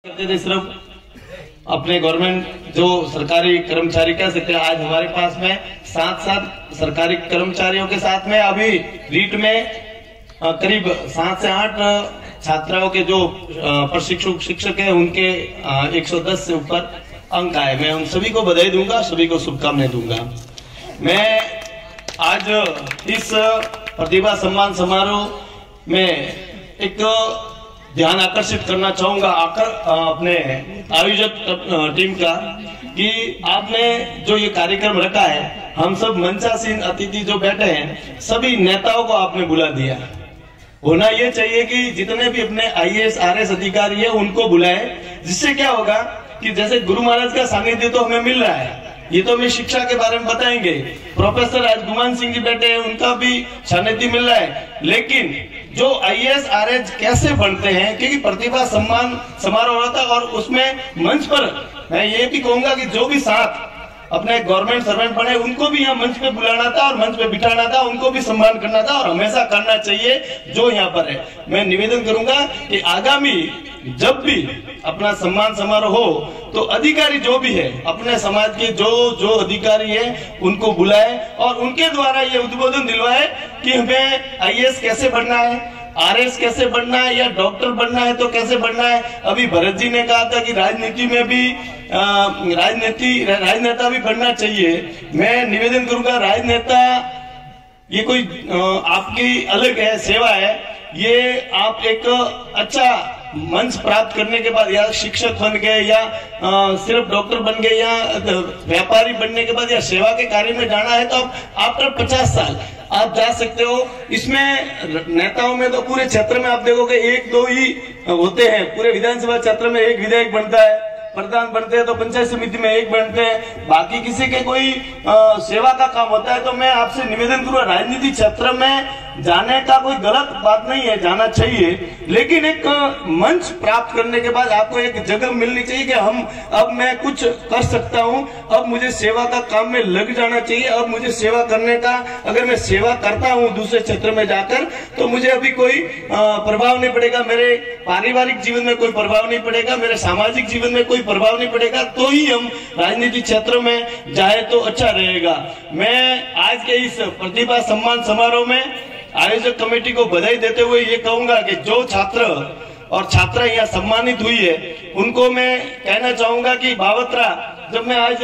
करते थे सिर्फ अपने गवर्नमेंट जो सरकारी कर्मचारी कह सकते हैं। आज हमारे पास में 7 सरकारी कर्मचारियों के साथ में अभी रीट में करीब 7 से 8 छात्राओं के जो प्रशिक्षु शिक्षक है उनके 110 से ऊपर अंक आए। मैं उन सभी को बधाई दूंगा, सभी को शुभकामनाएं दूंगा। मैं आज इस प्रतिभा सम्मान समारोह में एक ध्यान आकर्षित करना चाहूंगा अपने आयोजक टीम का कि आपने जो ये कार्यक्रम रखा है, हम सब मंचासीन अतिथि जो बैठे हैं सभी नेताओं को आपने बुला दिया। होना ये चाहिए कि जितने भी अपने IAS RS अधिकारी है उनको बुलाए, जिससे क्या होगा कि जैसे गुरु महाराज का सानिध्य तो हमें मिल रहा है, ये तो हमें शिक्षा के बारे में बताएंगे। प्रोफेसर आज गुमान सिंह जी बैठे हैं, उनका भी सानिध्य मिल रहा है। लेकिन जो IAS RS कैसे बनते हैं, क्योंकि प्रतिभा सम्मान समारोह होता है और उसमें मंच पर मैं ये भी कहूंगा कि जो भी साथ अपने गवर्नमेंट सर्वेंट बने उनको भी यहाँ मंच पे बुलाना था और मंच पे बिठाना था, उनको भी सम्मान करना था और हमेशा करना चाहिए जो यहाँ पर है। मैं निवेदन करूंगा कि आगामी जब भी अपना सम्मान समारोह हो तो अधिकारी जो भी है अपने समाज के जो अधिकारी है उनको बुलाए और उनके द्वारा ये उद्बोधन दिलवाए कि हमें IAS कैसे बनना है, RS कैसे बनना है, या डॉक्टर बनना है तो कैसे बनना है। अभी भरत जी ने कहा था कि राजनीति में भी राजनेता भी बनना चाहिए। मैं निवेदन करूंगा, राजनेता ये कोई आपकी अलग है, सेवा है। ये आप एक अच्छा मंच प्राप्त करने के बाद या शिक्षक बन गए या सिर्फ डॉक्टर बन गए या व्यापारी बनने के बाद या सेवा के कार्य में जाना है तो आफ्टर 50 साल आप जा सकते हो। इसमें नेताओं में तो पूरे क्षेत्र में आप देखोगे 1-2 ही होते हैं। पूरे विधानसभा क्षेत्र में एक विधायक बनता है, प्रधान बनते हैं तो पंचायत समिति में एक बनते हैं, बाकी किसी के कोई सेवा का काम होता है। तो मैं आपसे निवेदन करूंगा, राजनीति क्षेत्र में जाने का कोई गलत बात नहीं है, जाना चाहिए, लेकिन एक मंच प्राप्त करने के बाद आपको एक जगह मिलनी चाहिए कि अब मैं कुछ कर सकता हूं, अब मुझे सेवा का काम में लग जाना चाहिए। अब मुझे सेवा करने का, अगर मैं सेवा करता हूं दूसरे क्षेत्र में जाकर तो मुझे अभी कोई प्रभाव नहीं पड़ेगा, मेरे पारिवारिक जीवन में कोई प्रभाव नहीं पड़ेगा, मेरे सामाजिक जीवन में कोई प्रभाव नहीं पड़ेगा, तो ही हम राजनीतिक क्षेत्र में जाए तो अच्छा रहेगा। मैं आज के इस प्रतिभा सम्मान समारोह में आयोजक कमेटी को बधाई देते हुए ये कहूंगा कि जो छात्र और छात्रा यहाँ सम्मानित हुई है उनको मैं कहना चाहूंगा कि बावत्रा, जब मैं आज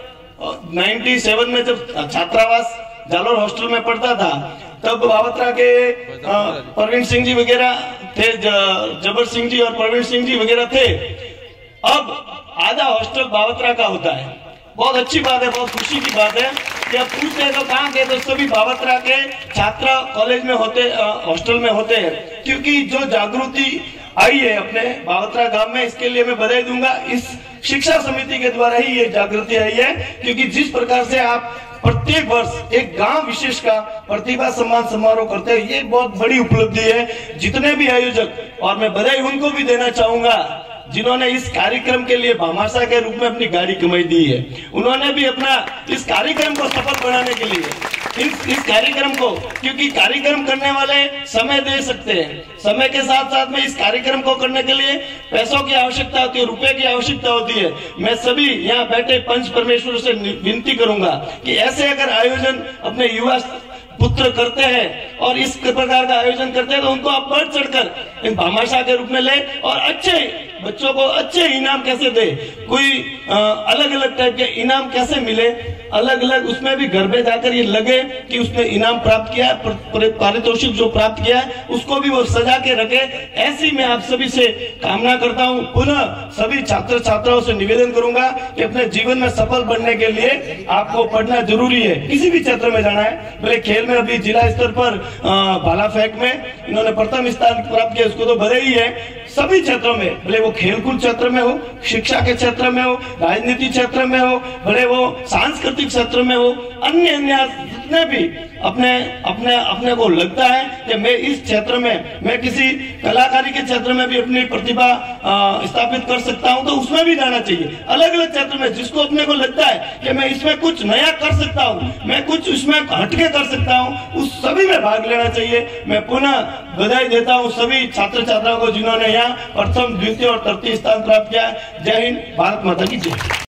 97 में जब छात्रावास जालोर हॉस्टल में पढ़ता था तब बावत्रा के प्रवीण सिंह जी वगैरह थे, जबर सिंह जी और प्रवीण सिंह जी वगैरह थे। अब आधा हॉस्टल बावत्रा का होता है। बहुत अच्छी बात है, बहुत खुशी की बात है कि अब पूछते हैं तो कहाँ के, तो सभी बावत्रा के छात्र कॉलेज में होते, हॉस्टल में होते हैं। क्योंकि जो जागृति आई है अपने बावत्रा गांव में, इसके लिए मैं बधाई दूंगा। इस शिक्षा समिति के द्वारा ही ये जागृति आई है, क्योंकि जिस प्रकार से आप प्रत्येक वर्ष एक गांव विशेष का प्रतिभा सम्मान समारोह करते हैं, ये बहुत बड़ी उपलब्धि है। जितने भी आयोजक, और मैं बधाई उनको भी देना चाहूंगा जिन्होंने इस कार्यक्रम के लिए भामाशाह के रूप में अपनी गाड़ी कमाई दी है, उन्होंने भी अपना इस कार्यक्रम को सफल बनाने के लिए इस कार्यक्रम को, क्योंकि कार्यक्रम करने वाले समय दे सकते हैं, समय के साथ साथ में इस कार्यक्रम को करने के लिए पैसों की आवश्यकता होती है, रुपए की आवश्यकता होती है। मैं सभी यहाँ बैठे पंच परमेश्वर से विनती करूंगा कि ऐसे अगर आयोजन अपने युवा पुत्र करते हैं और इस प्रकार का आयोजन करते हैं तो उनको आप बढ़ चढ़कर भामाशाह के रूप में ले और अच्छे बच्चों को अच्छे इनाम कैसे दे, कोई अलग अलग टाइप के इनाम कैसे मिले, अलग अलग उसमें भी घर में जाकर ये लगे कि उसने इनाम प्राप्त किया, पारितोषिक जो प्राप्त किया है उसको भी वो सजा के रखे। ऐसी मैं आप सभी से कामना करता हूँ। पुनः सभी छात्र छात्राओं से निवेदन करूंगा कि अपने जीवन में सफल बनने के लिए आपको पढ़ना जरूरी है। किसी भी क्षेत्र में जाना है, भले खेल में अभी जिला स्तर पर भाला फेंक में इन्होंने प्रथम स्थान प्राप्त किया, उसको तो बधाई है। सभी क्षेत्रों में, भले वो खेलकूद क्षेत्र में हो, शिक्षा के क्षेत्र में हो, राजनीति क्षेत्र में हो, भले वो सांस्कृतिक क्षेत्र में हो, अन्य जितने भी अपने को लगता है कि मैं इस क्षेत्र में, मैं किसी कलाकारी के क्षेत्र में भी अपनी प्रतिभा स्थापित कर सकता हूं, तो उसमें भी जाना चाहिए। अलग अलग क्षेत्र में जिसको अपने को लगता है कि मैं इसमें कुछ नया कर सकता हूं, मैं कुछ उसमें हटके कर सकता हूं, उस सभी में भाग लेना चाहिए। मैं पुनः बधाई देता हूं सभी छात्र छात्राओं को जिन्होंने में प्रथम, द्वितीय और तृतीय स्थान प्राप्त किया। जय हिंद, भारत माता की जय।